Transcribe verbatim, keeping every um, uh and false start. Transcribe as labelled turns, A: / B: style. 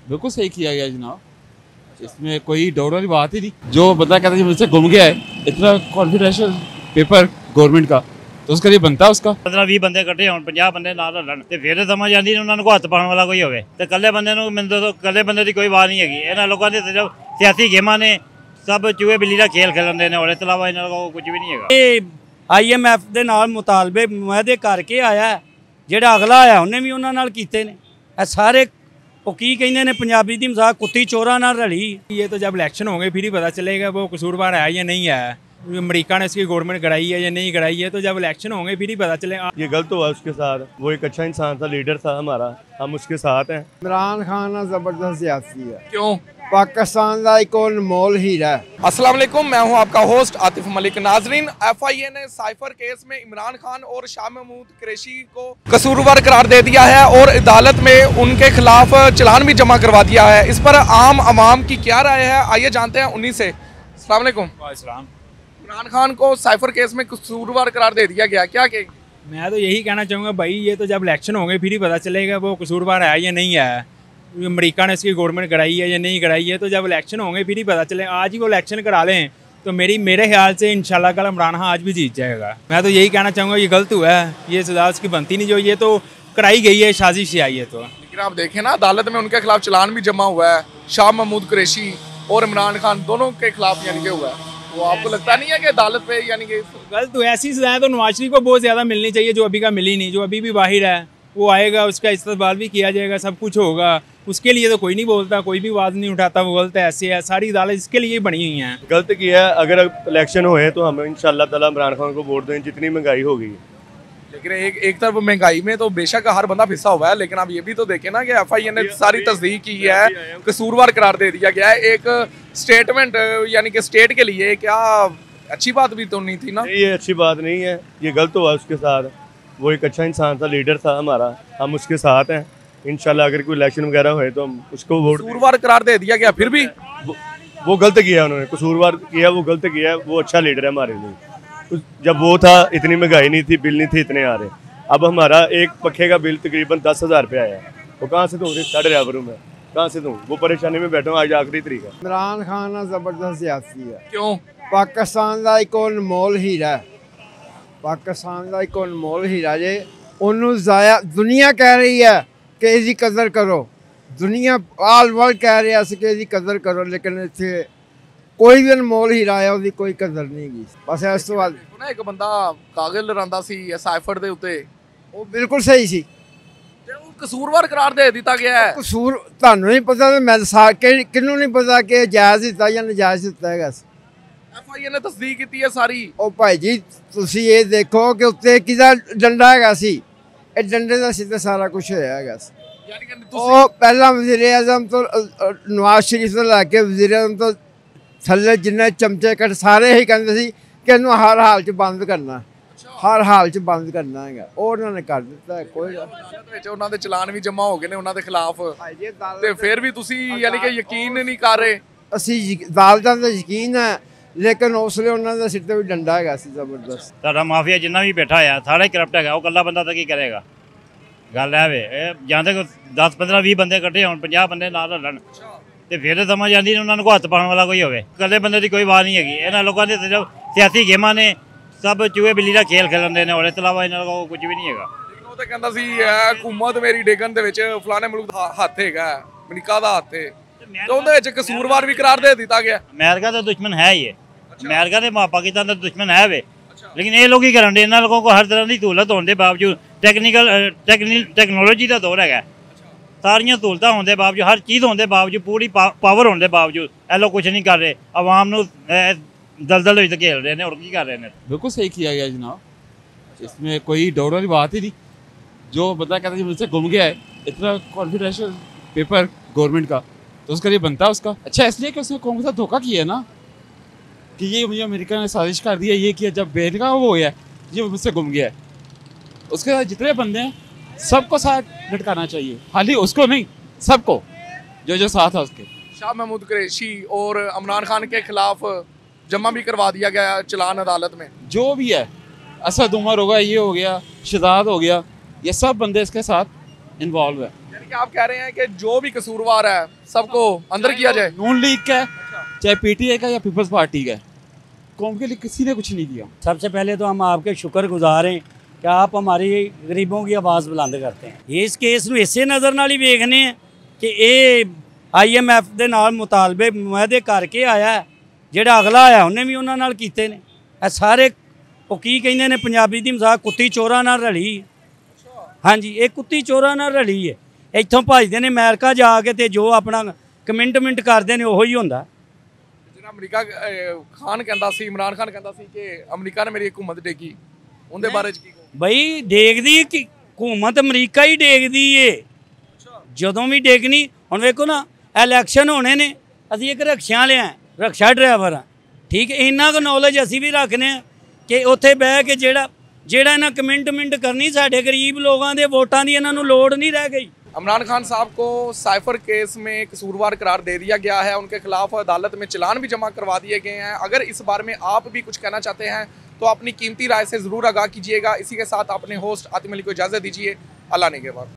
A: बिल्कुल सही किया गया जनाब, इसमें कोई डाउट वाली बात ही नहीं। जो बंदा कहता है मुझसे गुम गया है, इतना कॉन्फिडेंशियल पेपर गवर्नमेंट का, तो उसका लिए बनता उसका
B: पंद्रह भी बंदे इकट्ठे होण, पचास बंदे नाल रलन ते फिर समझ आंदी ने उन्हां नूं हत्थ पाउण वाला कोई होवे ते कल्ले बंदे नूं मिलदे तो कल्ले बंदे दी कोई बात नहीं हैगी। इन्हां लोकां दे सिर्फ सियासी गेमां ने, सब चूहे बिल्ली दा खेल खेलदे ने, और इस अलावा इन्हां कोल कुछ भी नहीं हैगा।
C: ਇਹ ਆਈ ਐਮ ਐਫ ਦੇ ਨਾਲ ਮੁਤਾਲਬੇ ਮੁਆਹਦੇ ਕਰਕੇ ਆਇਆ, ਜਿਹੜਾ ਅਗਲਾ ਆਇਆ ਉਹਨੇ ਵੀ ਉਹਨਾਂ ਨਾਲ ਕੀਤੇ ਨੇ। ਇਹ ਸਾਰੇ ਉਹ ਕੀ ਕਹਿੰਦੇ ਨੇ ਪੰਜਾਬੀ ਦੀ ਮਜ਼ਾਕ, ਕੁੱਤੀ ਚੋਰਾਂ ਨਾਲ ਰਲੀ।
D: ये तो जब इलेक्शन होंगे फिर ही पता चलेगा वो कसूरवार है या नहीं है। अमेरिका ने इसकी गवर्नमेंट कराई है या नहीं कराई है, तो जब इलेक्शन होंगे फिर ही पता चलेगा।
E: ये गलत हुआ उसके साथ, वो एक अच्छा इंसान था, लीडर था हमारा, हम उसके साथ हैं।
F: इमरान खान जबरदस्त सियासी है।
G: क्यों?
F: पाकिस्तान का एक अनमोल हीरा है।
G: अस्सलाम वालेकुम, मैं हूं आपका होस्ट आतिफ मलिक। नाजरीन, एफ आई ए ने साइफर केस में इमरान खान और शाह महमूद कुरैशी को कसूरवार करार दे दिया है और अदालत में उनके खिलाफ चालान भी जमा करवा दिया है। इस पर आम आवाम की क्या राय है, आइए जानते हैं उन्हीं से। अस्सलाम वालेकुम। इमरान खान को साइफर केस में कसूरवार करार दे दिया गया, क्या कहेंगे?
D: मैं तो यही कहना चाहूँगा भाई, ये तो जब इलेक्शन होंगे फिर ही पता चलेगा वो कसूरवार है या नहीं है। अमेरिका ने इसकी गवर्नमेंट कराई है या नहीं कराई है, तो जब इलेक्शन होंगे फिर ही पता चलेगा। आज ही वो इलेक्शन करा लें तो मेरी मेरे ख्याल से इंशाल्लाह कल इमरान खान आज भी जीत जाएगा। मैं तो यही कहना चाहूँगा ये गलत हुआ है, ये सजा उसकी बनती नहीं, जो ये तो कराई गई है साजिश से आई है। तो
G: लेकिन आप देखें ना, अदालत में उनके खिलाफ चालान भी जमा हुआ है, शाह महमूद कुरैशी और इमरान खान दोनों के खिलाफ यानी कि हुआ है। वो आपको लगता नहीं है कि अदालत पे यानी कि
D: गलत हुआ? ऐसी सजाएं तो नवाज शरीफ को बहुत ज़्यादा मिलनी चाहिए, जो अभी का मिली नहीं। जो अभी भी बाहर है वो आएगा, उसका इस्तेमाल भी किया जाएगा, सब कुछ होगा, उसके लिए तो कोई नहीं बोलता, कोई भी आवाज़ नहीं उठाता। वो गलत है, ऐसे है, सारी अदालत इसके लिए बनी हुई हैं।
E: गलत किया है, अगर इलेक्शन हुए तो हम इंशाल्लाह ताला इमरान खान को वोट दें, जितनी महंगाई होगी।
G: लेकिन एक एक तरफ महंगाई में तो बेशक हर बंदा फिसा हुआ है, लेकिन आप ये भी तो देखें ना कि एफ आई ए ने सारी तस्दीक की है, कसूरवार करार दे दिया गया है। एक स्टेटमेंट यानी कि स्टेट के लिए क्या अच्छी बात भी तो नहीं थी ना?
E: ये अच्छी बात नहीं है, ये गलत हुआ उसके साथ। वो एक अच्छा इंसान था, लीडर था हमारा, हम उसके साथ हैं। इंशाल्लाह अगर कोई इलेक्शन वगैरह हुए तो हम उसको वोट।
G: कसूरवार करार दे दिया गया, फिर भी
E: वो, वो गलत किया उन्होंने, कसूरवार किया, वो गलत किया। वो अच्छा लीडर है हमारे लिए। जब वो था इतनी महंगाई नहीं थी, बिल नहीं थे इतने आ रहे। अब हमारा एक पखे का बिल तकरीबन दस हज़ार रुपया आया है, वो कहाँ से दूँ? साढ़े ड्राइवरों में कहाँ से दूँ? वो परेशानी में बैठा हूँ, आज आखिरी तरीक है।
F: इमरान खान जबरदस्त सियासी है।
G: क्यों?
F: पाकिस्तान का एक अनमोल हीरा है। पाकिस्तान का एक अनमोल हीरा जे उन्होंने ज़ाया दुनिया कह रही है कि इसकी कदर करो, दुनिया आल वर्ल्ड कह रही है कि इसकी कदर करो, लेकिन इतने कोई भी अनमोल हीरा है उसकी कोई कदर नहीं की। बस इस तो बाद
G: ना एक बंदा कागज लड़ांदा सी साइफर दे उत्ते,
F: वो बिल्कुल सही सी,
G: ते वो कसूरवार करार दे दिता गया है।
F: कसूर ਤੁਹਾਨੂੰ नहीं पता तो मैं किन्नू नहीं पता कि जायज़ दिता या नजायज़ दिता है।
G: एफ आई ए ने तस्दीक की है सारी।
F: ਉਹ ਭਾਈ ਜੀ ਤੁਸੀਂ ਇਹ ਦੇਖੋ ਕਿ ਉੱਤੇ ਕਿਹਦਾ ਡੰਡਾ ਹੈਗਾ ਸੀ, ਇਹ ਡੰਡੇ ਦਾ ਸਿੱਧਾ ਸਾਰਾ ਕੁਝ ਹੋਇਆ ਹੈਗਾ ਸੀ।
G: यानी कि
F: ਉਹ ਪਹਿਲਾਂ ਵਜ਼ੀਰ ਆਜ਼ਮ ਤੋਂ ਨਵਾਜ਼ ਸ਼ਰੀਫ ਤੋਂ ਲੈ ਕੇ ਵਜ਼ੀਰ ਆਜ਼ਮ ਤੋਂ ਥੱਲੇ ਜਿੰਨੇ ਚਮਚੇ ਕੱਟ ਸਾਰੇ ਹੀ ਕਹਿੰਦੇ ਸੀ ਕਿ ਇਹਨੂੰ ਹਰ ਹਾਲ 'ਚ ਬੰਦ ਕਰਨਾ, ਹਰ ਹਾਲ 'ਚ ਬੰਦ ਕਰਨਾ ਹੈਗਾ। ਉਹ ਉਹਨਾਂ ਨੇ ਕਰ ਦਿੱਤਾ। ਕੋਈ
G: ਵਿੱਚ ਉਹਨਾਂ ਦੇ ਚਲਾਨ ਵੀ ਜਮ੍ਹਾਂ ਹੋ ਗਏ ਨੇ ਉਹਨਾਂ ਦੇ ਖਿਲਾਫ, ਤੇ ਫਿਰ ਵੀ ਤੁਸੀਂ ਯਾਨੀ ਕਿ ਯਕੀਨ ਨਹੀਂ ਕਰ ਰਹੇ।
F: ਅਸੀਂ ਅਦਾਲਤਾਂ ਦਾ ਯਕੀਨ ਹੈ, लेकिन उसले उन्होंने सिर ते भी डंडा है जबरदस्त।
B: सारा माफिया जिन्ना भी बैठा है सारा ही करप्ट है, वो कल्ला बंदा तो की करेगा। गल है वे जां तक दस पंद्रह भी बंदे इकट्ठे होण, पचास बंदे नाल रलन ते फिर समझ आंदी ने उन्हां नूं हत्थ पाउण वाला कोई होवे। कल्ले बंदे दी कोई बात नहीं हैगी। इन्हां लोकां दे सिर्फ सियासी गेमां ने, सब चूहे बिल्ली दा खेल खेलदे ने, और इस अलावा इन्हां कोल कुछ भी नहीं हैगा।
G: ਉਹ ਤਾਂ ਕਹਿੰਦਾ ਸੀ ਹਕੂਮਤ ਮੇਰੀ ਡੇਗਨ ਦੇ ਵਿੱਚ ਫਲਾਣੇ ਮੁਲਕ ਦਾ ਹੱਥ ਹੈਗਾ, ਅਮਰੀਕਾ ਦਾ ਹੱਥ ਹੈ, ਤੇ ਉਹਦੇ ਵਿੱਚ ਕਸੂਰਵਾਰ ਵੀ ਕਰਾਰ ਦੇ ਦਿੱਤਾ ਗਿਆ।
B: अमेरिका तो दुश्मन है ही है, अमेरिका तो पाकिस्तान का दुश्मन है वे, लेकिन ये लोग ही करन दे। इन्हां लोगों को हर तरह की सहूलत होने के बावजूद, टेक्निकल टेक्नोलॉजी का दौर है, सारियां सहूलतां होने के बावजूद, हर चीज़ होने के बावजूद, पूरी पावर होने के बावजूद ये लोग कुछ नहीं कर रहे, आवाम नूं दलदल होई घेर रहे हैं। और की कर रहे हैं?
A: बिल्कुल सही किया गया जनाब, इसमें कोई डाउट वाली बात ही नहीं। जो बंदा कहता है मुझसे गुम गया है, इतना कॉन्फिडेंशियल पेपर गवर्नमेंट का, तो उसका लिए बनता उसका अच्छा, इसलिए कि उसने कौन सा धोखा किया है ना, कि ये मुझे अमेरिका ने साजिश कर दिया, ये किया। जब बेटा वो गया, ये मुझसे गुम गया है, उसके साथ जितने बंदे हैं सबको साथ लटकाना चाहिए, खाली उसको नहीं, सबको जो जो साथ है उसके।
G: शाह महमूद कुरैशी और इमरान खान के खिलाफ जमा भी करवा दिया गया चालान अदालत में।
A: जो भी है, असद उमर हो गया, ये हो गया, शहजाद हो गया, ये सब बंदे इसके साथ इन्वॉल्व है।
G: यानी कि आप कह रहे हैं कि जो भी कसूरवार है सबको अंदर किया जाए।
A: नून लीग का है, चाहे पीटीआई का या पीपल्स पार्टी का है, कौम के लिए किसी ने कुछ नहीं किया।
C: सबसे पहले तो हम आपके शुक्रगुजार हैं कि आप हमारी गरीबों की आवाज़ बुलंद करते हैं। ये इस केस में इसे नज़र नाल ही देखने कि ये आई एम एफ ਦੇ ਨਾਲ ਮੁਤਾਲਬੇ ਮੁਆਹਦੇ ਕਰਕੇ ਆਇਆ, ਜਿਹੜਾ ਅਗਲਾ ਆਇਆ ਉਹਨੇ ਵੀ ਉਹਨਾਂ ਨਾਲ ਕੀਤੇ ਨੇ। ਇਹ ਸਾਰੇ ਉਹ ਕੀ ਕਹਿੰਦੇ ਨੇ ਪੰਜਾਬੀ ਦੀ ਮਜ਼ਾਕ, ਕੁੱਤੀ ਚੋਰਾਂ ਨਾਲ ਰਲੀ। ਹਾਂਜੀ, ਇਹ ਕੁੱਤੀ ਚੋਰਾਂ ਨਾਲ ਰਲੀ ਹੈ। ਇੱਥੋਂ ਭੱਜਦੇ ਨੇ ਅਮਰੀਕਾ ਜਾ ਕੇ ਤੇ ਜੋ ਆਪਣਾ ਕਮਿਟਮੈਂਟ ਕਰਦੇ ਨੇ ਉਹੀ ਹੁੰਦਾ।
G: ਜਿਹੜਾ ਅਮਰੀਕਾ ਖਾਨ ਕਹਿੰਦਾ ਸੀ, ਇਮਰਾਨ ਖਾਨ ਕਹਿੰਦਾ ਸੀ ਕਿ ਅਮਰੀਕਾ ਨੇ ਮੇਰੀ ਹਕੂਮਤ ਡੇਗੀ, ਉਹਦੇ ਬਾਰੇ ਚ ਕੀ ਕਹੋ?
C: ਬਈ ਡੇਗਦੀ ਕਿ ਹਕੂਮਤ ਅਮਰੀਕਾ ਹੀ ਡੇਗਦੀ ਏ, ਜਦੋਂ ਵੀ ਡੇਗਣੀ। ਹੁਣ ਵੇਖੋ ਨਾ, ਇਲੈਕਸ਼ਨ ਹੋਣੇ ਨੇ, ਅਸੀਂ ਇੱਕ ਰਕਸ਼ਾ ਲਿਆ, ਰਕਸ਼ਾ ਡਰਾਈਵਰ ਆ, ਠੀਕ ਹੈ। ਇੰਨਾ ਕੁ ਨੌਲੇਜ ਅਸੀਂ ਵੀ ਰੱਖਦੇ ਹਾਂ ਕਿ ਉੱਥੇ ਬਹਿ ਕੇ ਜਿਹੜਾ ਜਿਹੜਾ ਇਹਨਾਂ ਕਮਿਟਮੈਂਟ ਕਰਨੀ, ਸਾਡੇ ਗਰੀਬ ਲੋਕਾਂ ਦੇ ਵੋਟਾਂ ਦੀ ਇਹਨਾਂ ਨੂੰ ਲੋੜ नहीं रह गई।
G: इमरान खान साहब को साइफर केस में कसूरवार करार दे दिया गया है, उनके खिलाफ अदालत में चलान भी जमा करवा दिए गए हैं। अगर इस बारे में आप भी कुछ कहना चाहते हैं तो अपनी कीमती राय से ज़रूर आगाह कीजिएगा। इसी के साथ अपने होस्ट आतिम अली को इजाज़त दीजिए। अल्लाह ने के बाद।